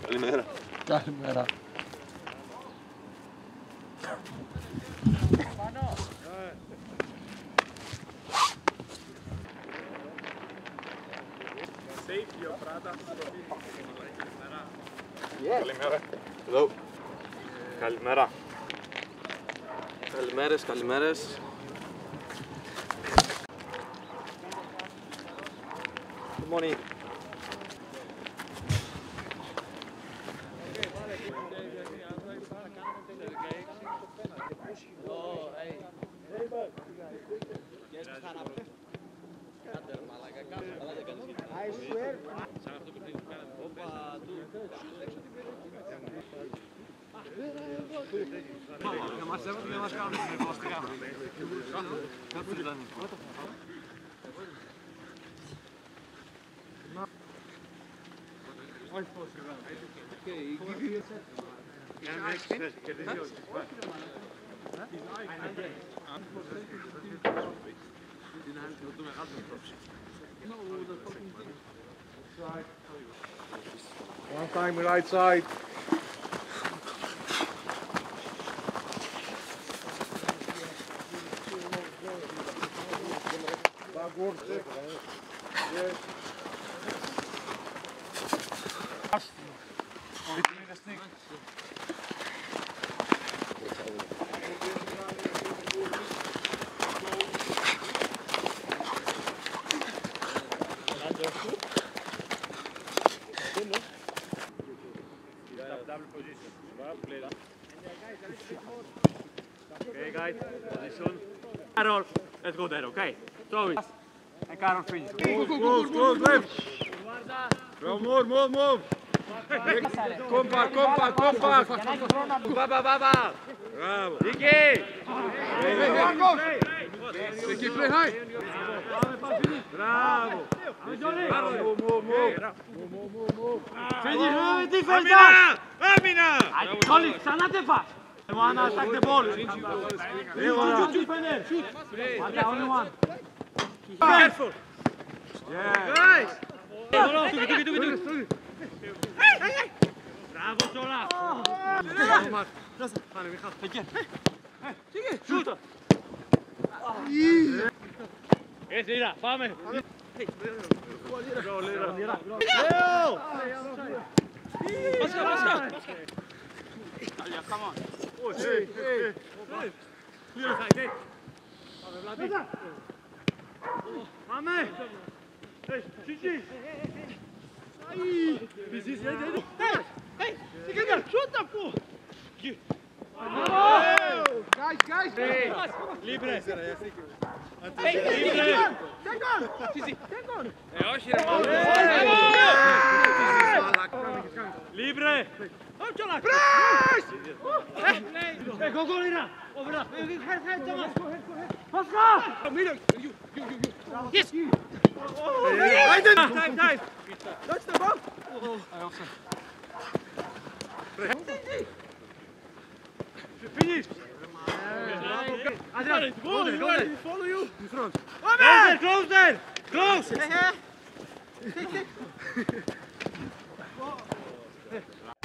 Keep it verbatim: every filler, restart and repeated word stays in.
Καλημέρα. Καλημέρα. Καλημέρα. Hello. Καλημέρα. Καλημέρες, καλημέρες. Good morning. I swear. Για μας έβαλε για να μας κάνουν την υποστηριά. Κάτσε ήταν. Όχι πώς ήταν. Για να έχεις θέση, κερδίζει όχι. One time right side. Backward check. Yes. Double position. Okay, guys, position. Carol, let's go there, okay? Throw it. And Carol finish. Close, close, close, left. Move, move, move, move. Compact, compact, compact. Baba, baba. Bravo. Vicky. Hey, hey, hey, coach. Vicky, play high. Bravo. Bravo, move, move, move. Move, move, move. Finish with defense. Amina. Amina. Colin, ξανά δεν πας. I want to attack the ball. Shoot, shoot, shoot, shoot. Only one. Careful. Yeah. Guys. Tuki, tuki, tuki, tuki. Μπράβο, Σόλα. Πάνε, Μιχάλ. Εκεί. Σούτο. Έτσι, είδα, πάμε. Πάσκα, πάσκα. Αλιά, come on. Hey, hey. Clear side, hey. Πάμε, Βλάτη. Πάμε. Hey, Chichi. This is it. Hey, hey, hey, shoot the fool. Guys, guys. Libre. Hey, Libre. take on. Chichi, take on. Ε, όχι ρε. Libre. Όχι όλα. Press. Ε, κοκκόλινα. Over up. Head, head, Thomas. Πάσκα. Middle. You, you, you, you. Yes. Time, time. Touch the ball. Finish. Adrian, go there, go there. Follow you. In front. Close there, close there. Close. Hey, hey.